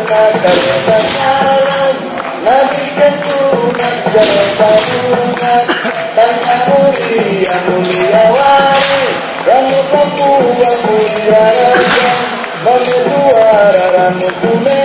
salam Nabi keturunan jalan tabungan Tanya mulia wali Ramu Papua mulia raja Mami suara ramu kume